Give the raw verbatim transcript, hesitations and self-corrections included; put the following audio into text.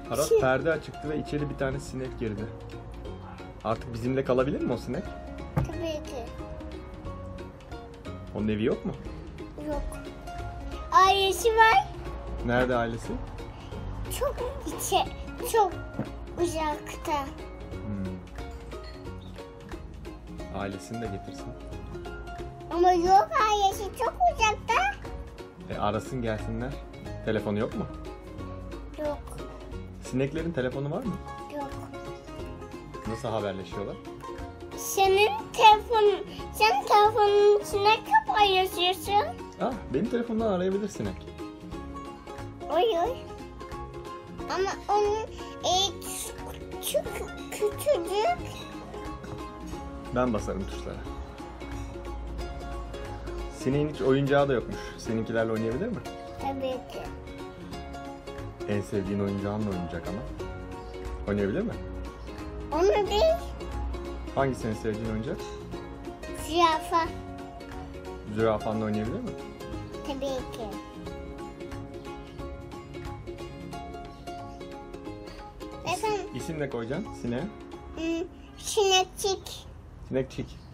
Aras perde açıktı ve içeri bir tane sinek girdi. Artık bizimle kalabilir mi o sinek? Tabii ki. Onun evi yok mu? Yok. Ailesi var. Nerede ailesi? Çok içe, çok uzakta. Hmm. Ailesini de getirsin. Ama yok, ailesi çok uzakta. E arasın gelsinler. Telefonu yok mu? Yok. Sineklerin telefonu var mı? Yok. Nasıl haberleşiyorlar? Senin telefonun, sen telefonun içine kafa yazıyorsun. Ah, benim telefondan arayabilir sinek. Oy oy. Ama onun e, çok küçücük. Ben basarım tuşlara. Sineğin hiç oyuncağı da yokmuş. Seninkilerle oynayabilir mi? Tabii ki. En sevdiğin oyuncağınla oynayacak ama. Oynayabilir mi? Onu değil, Hangisi en sevdiğin oyuncak? zürafa. Zürafanla oynayabilir mi? Tabii ki. İsim, Efendim, isim ne koyacaksın sineğe? hmm, sinekçik. Sinekçik.